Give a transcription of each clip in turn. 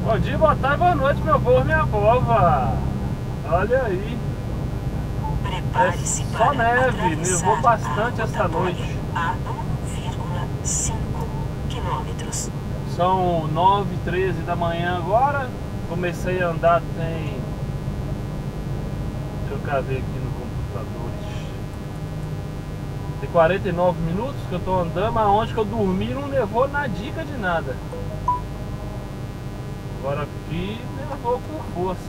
Bom dia, boa tarde, boa noite, meu povo, minha vova. Olha aí. Prepare-se É para só neve, atravessar nevou bastante a esta rotatória noite. a 1,5 quilômetros. São 9h13 da manhã agora. Comecei a andar tem... Deixa eu cá ver aqui no computador. Tem 49 minutos que eu tô andando, mas onde que eu dormi não nevou na dica de nada. Agora aqui nevou com força.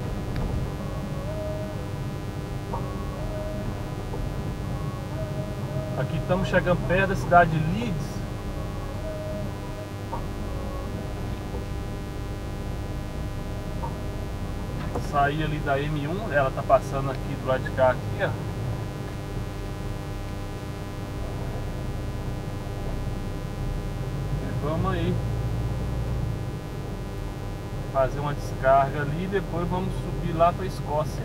Aqui estamos chegando perto da cidade de Leeds. Saí ali da M1, ela tá passando aqui do lado de cá aqui, ó. E vamos aí fazer uma descarga ali e depois vamos subir lá para Escócia.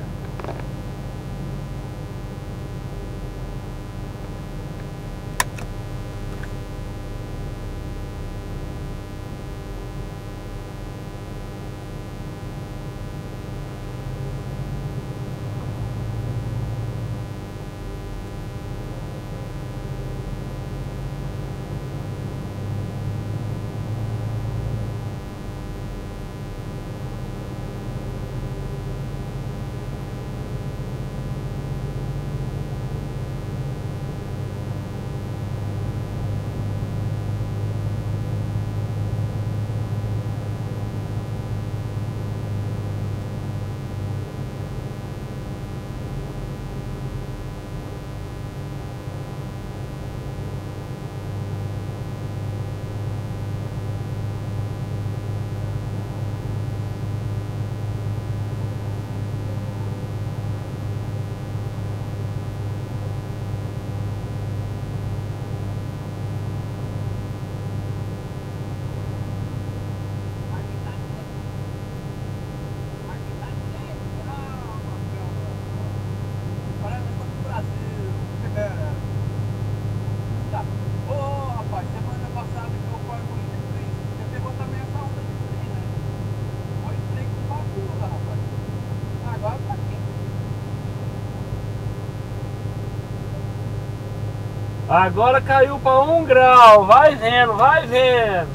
Agora caiu para 1 grau, vai vendo, vai vendo.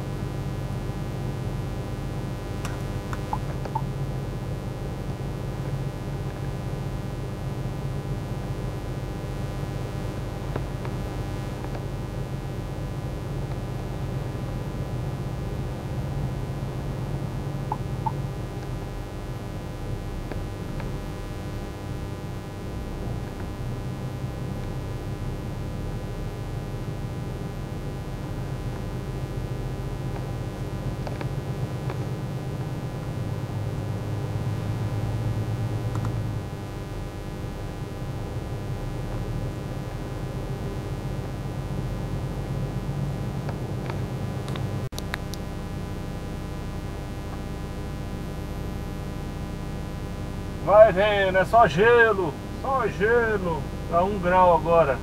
Vai vendo, é só gelo, tá 1 grau agora.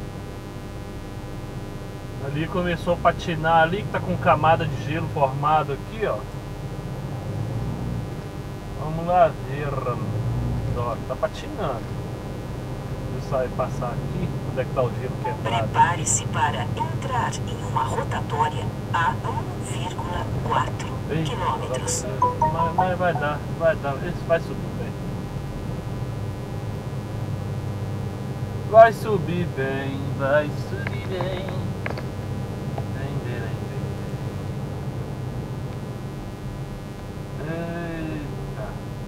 Ali começou a patinar ali, que tá com camada de gelo formado aqui, ó. Vamos lá ver, ó, tá patinando. Deixa eu passar aqui, onde é que tá o gelo quebrado. Prepare-se para entrar em uma rotatória a 1,4 quilômetros. Mas vai dar, isso vai subir bem. Vai subir bem, vai subir bem. Eita.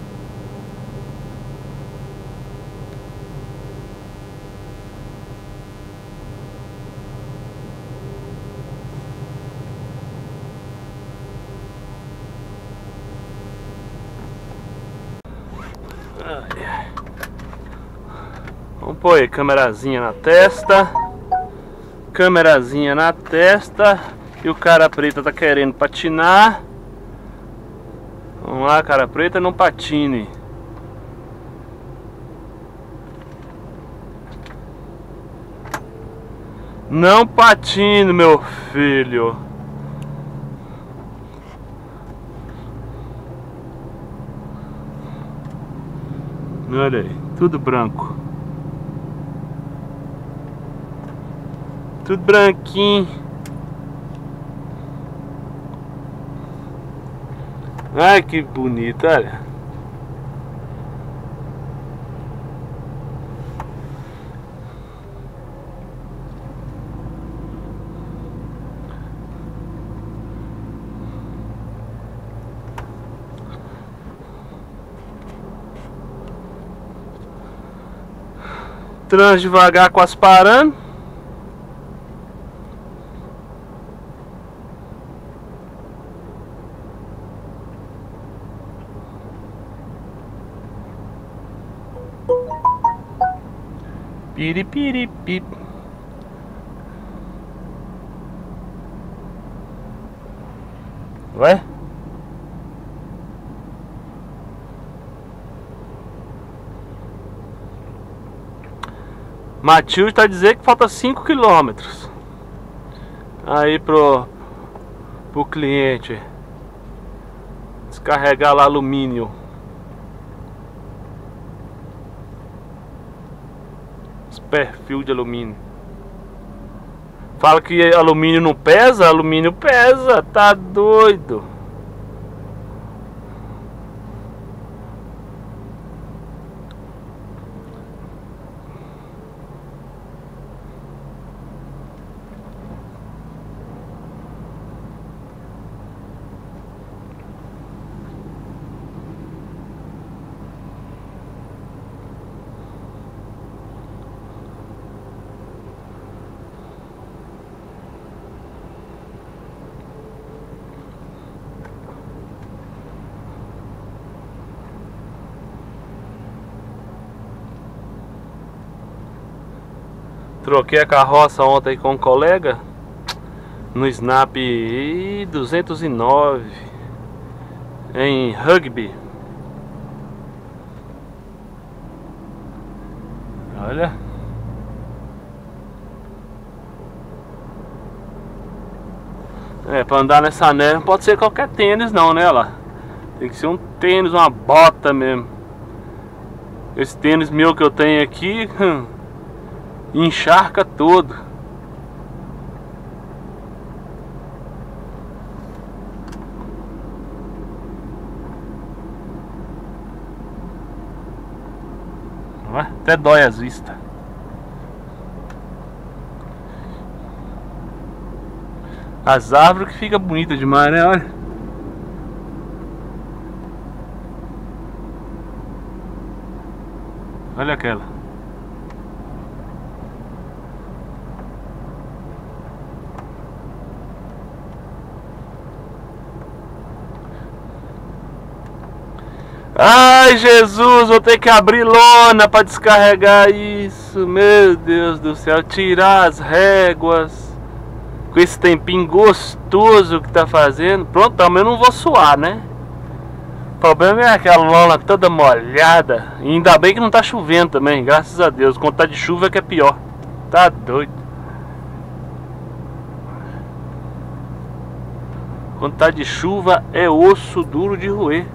Vamos pôr aí, câmerazinha na testa. Câmerazinha na testa. E o cara preta tá querendo patinar. Vamos lá, cara preta, não patine. Não patine, meu filho. Olha aí, tudo branco. Tudo branquinho. Ai, que bonito, olha. Trans devagar, quase parando. Piripiripip. Vai? Matheus está dizendo que falta 5 km aí pro cliente descarregar lá alumínio. Os perfil de alumínio. Fala que alumínio não pesa, alumínio pesa, tá doido. Troquei a carroça ontem com um colega no Snap 209 em Rugby. Olha. Pra andar nessa neve não pode ser qualquer tênis não, né, lá. Tem que ser um tênis, uma bota mesmo. Esse tênis meu que eu tenho aqui encharca todo. Até dói as vistas. As árvores que fica bonita demais, né? Olha. Olha aquela. Ai, Jesus, vou ter que abrir lona para descarregar isso. Meu Deus do céu, tirar as réguas. Com esse tempinho gostoso que tá fazendo. Pronto, também eu não vou suar, né? O problema é aquela lona toda molhada. E ainda bem que não tá chovendo também, graças a Deus. Quando tá de chuva é que é pior. Tá doido. Quando tá de chuva é osso duro de roer.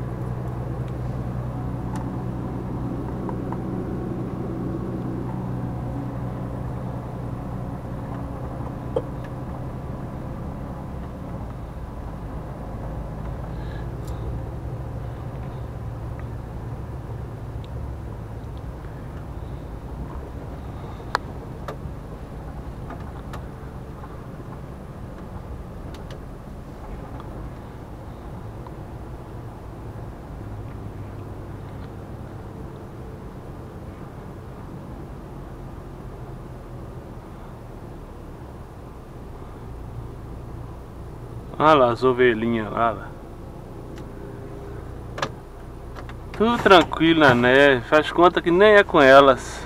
Olha lá as ovelhinhas lá. Tudo tranquilo na neve. Faz conta que nem é com elas.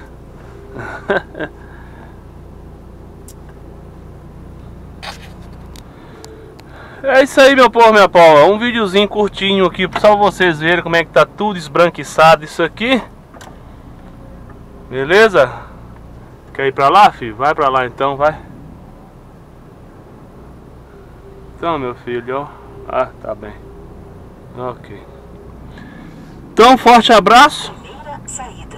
É isso aí, meu povo, minha pau. Um videozinho curtinho aqui só pra vocês verem como é que tá tudo esbranquiçado isso aqui. Beleza? Quer ir pra lá, filho? Vai pra lá então, vai. Então, meu filho, ó. Ah, tá bem. Ok. Então, forte abraço. Primeira saída.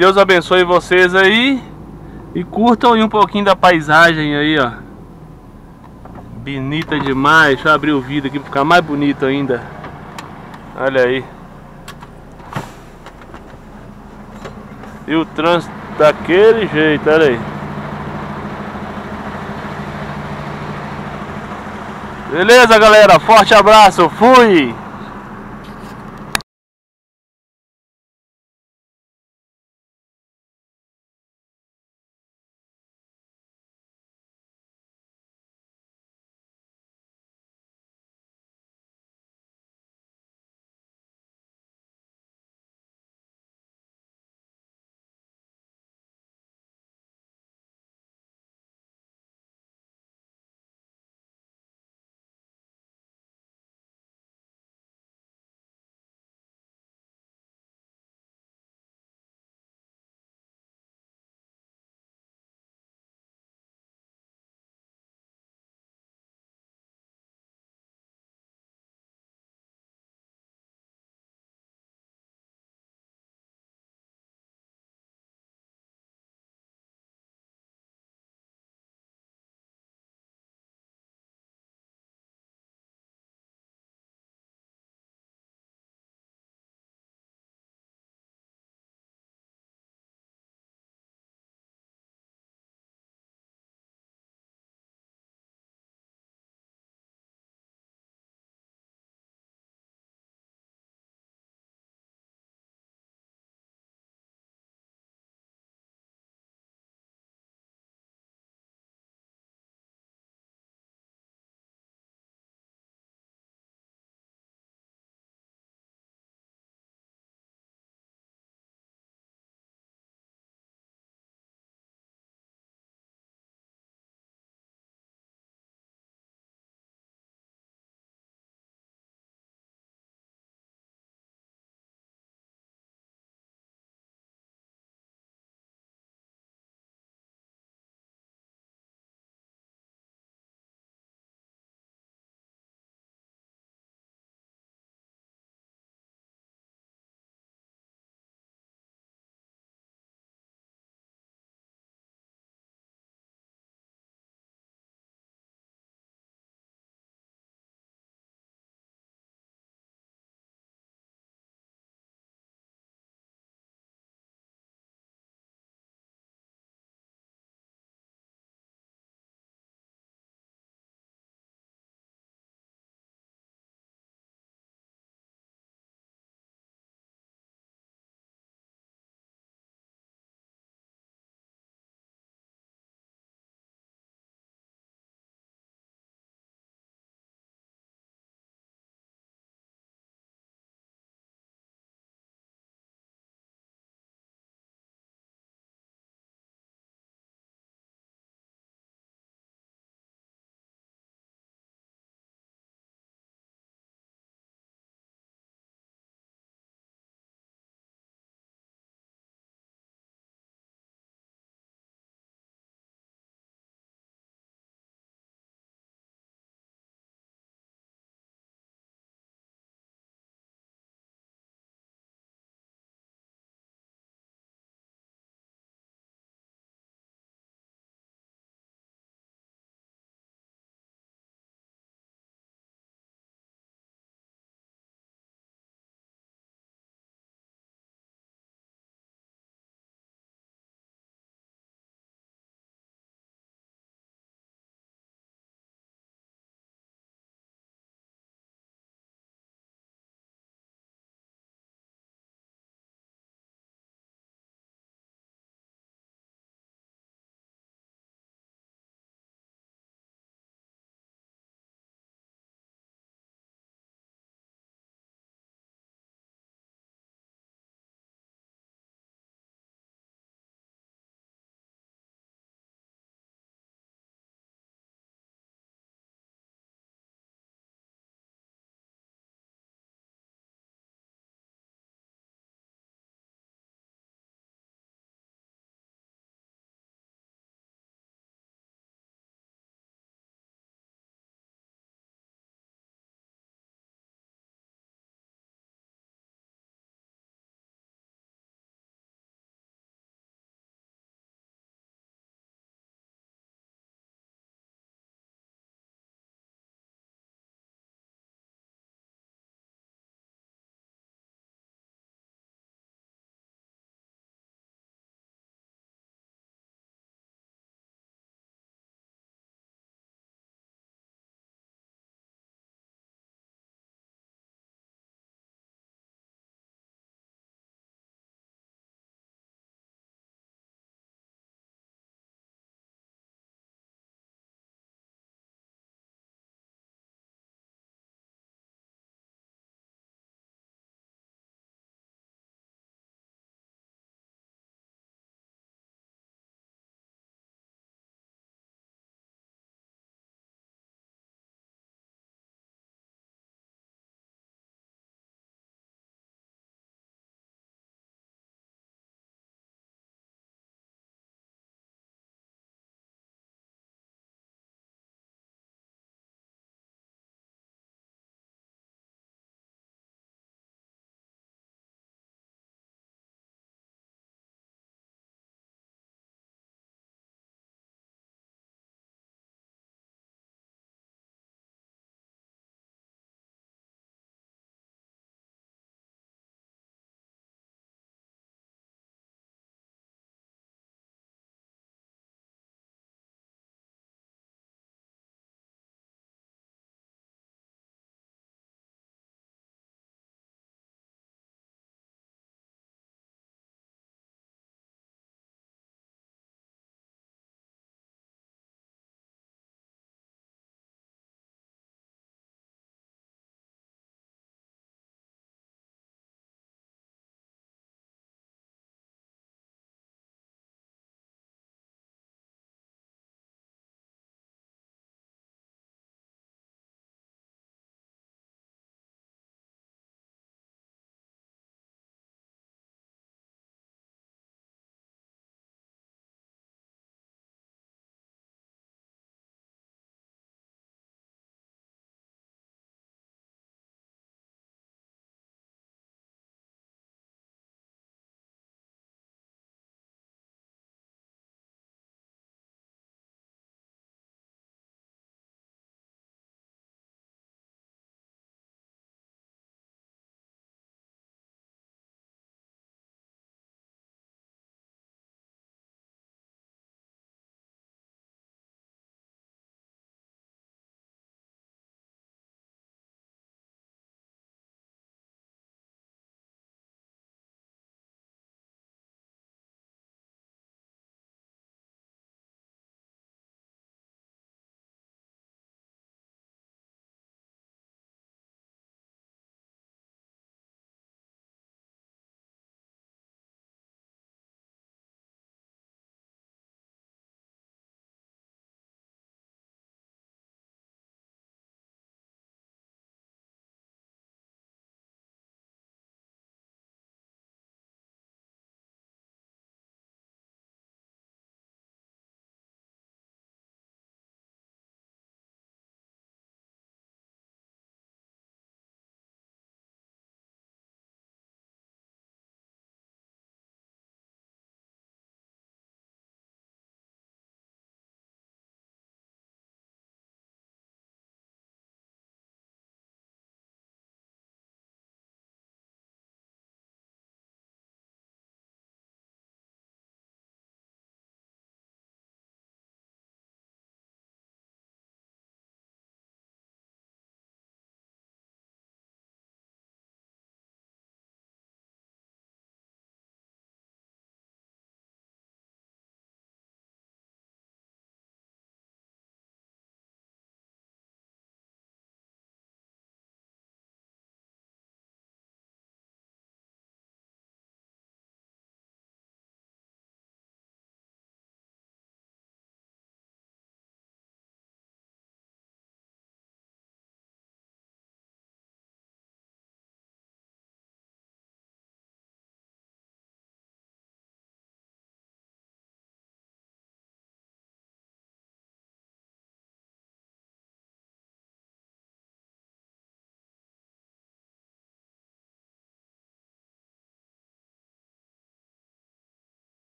Deus abençoe vocês aí. E curtam aí um pouquinho da paisagem aí, ó. Bonita demais. Deixa eu abrir o vidro aqui pra ficar mais bonito ainda. Olha aí. E o trânsito daquele jeito, olha aí. Beleza, galera? Forte abraço. Fui!